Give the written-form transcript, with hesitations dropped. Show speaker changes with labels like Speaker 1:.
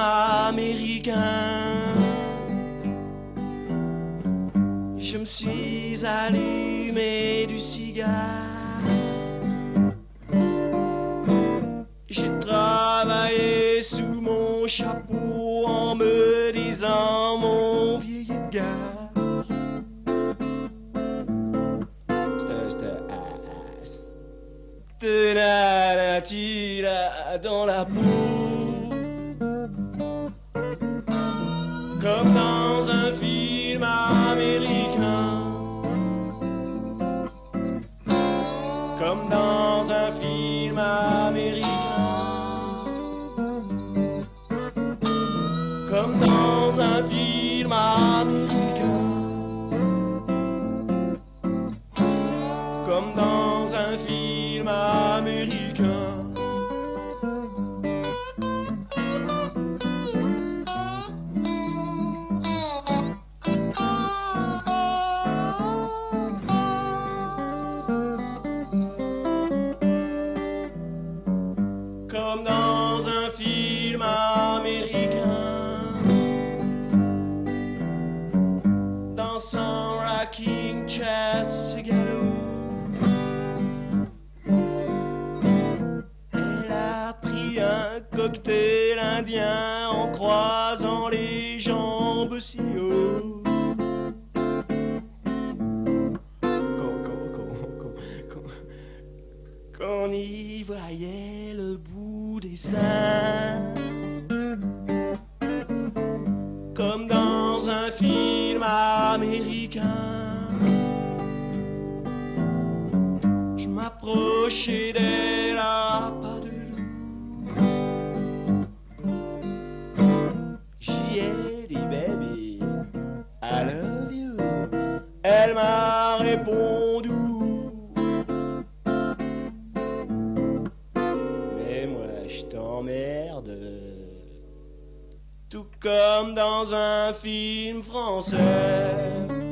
Speaker 1: américain. Je me suis allumé du cigare. J'ai travaillé sous mon chapeau en me disant mon vieil Edgar. Tira dans la peau, comme dans un film américain, comme dans un film américain, comme dans un film américain, comme dans un film américain. Comme dans un film américain, dansant rocking chess galop. Elle a pris un cocktail indien en croisant les jambes si haut. Qu'on y voyait le bout des seins, comme dans un film américain. Je m'approchais d'elle à pas de loup. J'y ai dit baby, I love you. Elle m'a répondu. T'emmerde, tout comme dans un film français.